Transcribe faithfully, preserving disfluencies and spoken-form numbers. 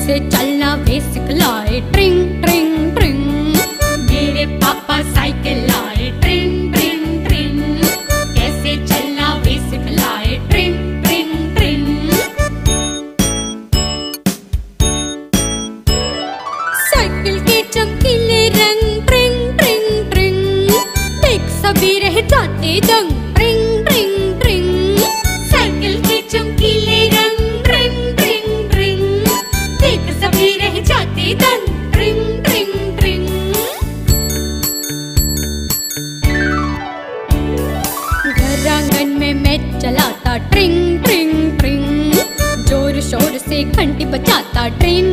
कैसे चलना वे सिखलाए, ट्रिंग ट्रिंग ट्रिंग। मेरे पापा साइकिल लाए, ट्रिंग ट्रिंग ट्रिंग। कैसे चलना वे सिखलाए, ट्रिंग ट्रिंग ट्रिंग। साइकिल के चमकीले रंग, ट्रिंग ट्रिंग ट्रिंग। देख सभी रह जाते दंग, ट्रिंग ट्रिंग ट्रिंग। साइकिल के चमकीले रंग, ट्रिंग ट्रिंग ट्रिंग। देख सभी रह जाते दंग, ट्रिंग ट्रिंग ट्रिंग। घर आंगन में मैं चलाता, ट्रिंग ट्रिंग ट्रिंग। जोर शोर से घंटी बजाता, ट्रिंग